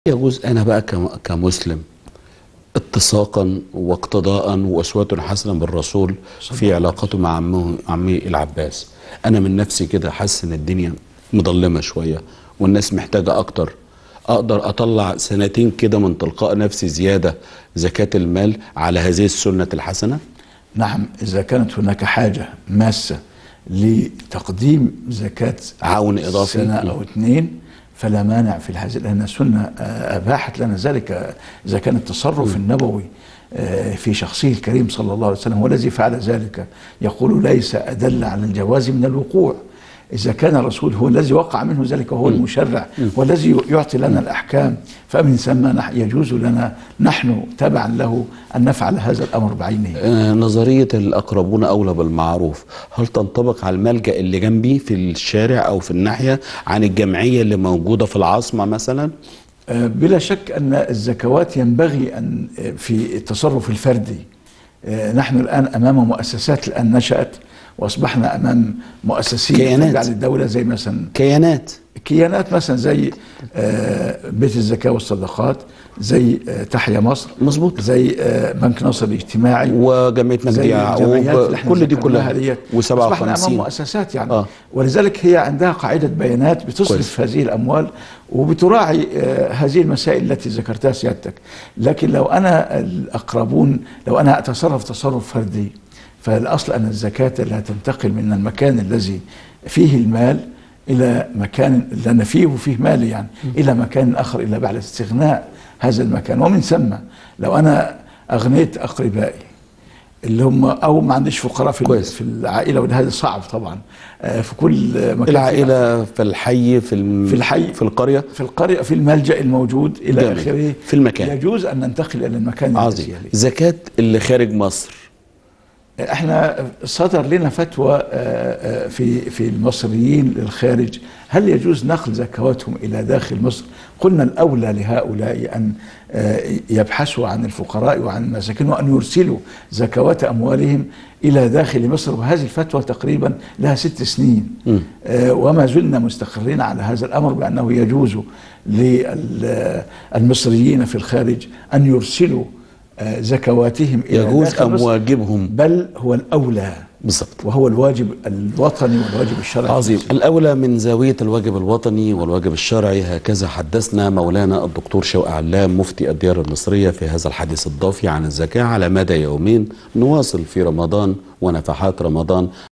يجوز أنا بقى كمسلم اتساقا واقتضاء وأسوة حسنة بالرسول في علاقته مع عمي العباس. أنا من نفسي كده حاسس إن الدنيا مظلمة شوية والناس محتاجة أكتر، أقدر أطلع سنتين كده من تلقاء نفسي زيادة زكاة المال على هذه السنة الحسنة؟ نعم، إذا كانت هناك حاجة ماسة لتقديم زكاة عون إضافي سنة أو اتنين فلا مانع في هذه، لأن السنة أباحت لنا ذلك. إذا كان التصرف النبوي في شخصه الكريم صلى الله عليه وسلم هو الذي فعل ذلك، يقول ليس أدل على الجواز من الوقوع. إذا كان الرسول هو الذي وقع منه ذلك وهو المشرع والذي يعطي لنا الأحكام، فمن ثم يجوز لنا نحن تبعا له أن نفعل هذا الأمر بعينه. نظرية الأقربون أولى بالمعروف هل تنطبق على الملجأ اللي جنبي في الشارع أو في الناحية عن الجمعية اللي موجودة في العاصمة مثلا؟ بلا شك أن الزكوات ينبغي أن في التصرف الفردي. نحن الآن أمام مؤسسات الآن نشأت وأصبحنا أمام مؤسسين تابعة للدولة، زي مثلا كيانات مثلا زي بيت الزكاة والصدقات، زي تحيا مصر، مظبوط، زي بنك ناصر الاجتماعي وجمعية مجدي يعقوب، كل دي كلها أصبحنا أمام مؤسسات يعني. ولذلك هي عندها قاعدة بيانات بتصرف هذه الأموال وبتراعي هذه المسائل التي ذكرتها سيادتك. لكن لو أنا الأقربون، لو أنا أتصرف تصرف فردي، فالأصل أن الزكاة لا تنتقل من المكان الذي فيه المال إلى مكان لأن فيه مال يعني إلى مكان آخر إلا بعد استغناء هذا المكان. ومن ثم لو أنا أغنيت أقربائي اللي هم أو ما عنديش فقراء في العائلة، وده هذا صعب طبعا في كل مكان، العائلة في الحي في الحي في القرية في الملجأ الموجود إلى آخره في المكان، يجوز أن ننتقل إلى المكان عظيم. زكاة اللي خارج مصر، احنا صدر لنا فتوى في المصريين للخارج، هل يجوز نقل زكواتهم الى داخل مصر؟ قلنا الاولى لهؤلاء ان يبحثوا عن الفقراء وعن المساكين وان يرسلوا زكوات اموالهم الى داخل مصر. وهذه الفتوى تقريبا لها 6 سنين وما زلنا مستقرين على هذا الامر بانه يجوز للمصريين في الخارج ان يرسلوا زكواتهم إلى يجوز أم واجبهم؟ بل هو الأولى بالضبط، وهو الواجب الوطني والواجب الشرعي. عظيم. الأولى من زاوية الواجب الوطني والواجب الشرعي، هكذا حدثنا مولانا الدكتور شوقي علام مفتي الديار المصرية في هذا الحديث الضافي عن الزكاة على مدى يومين. نواصل في رمضان ونفحات رمضان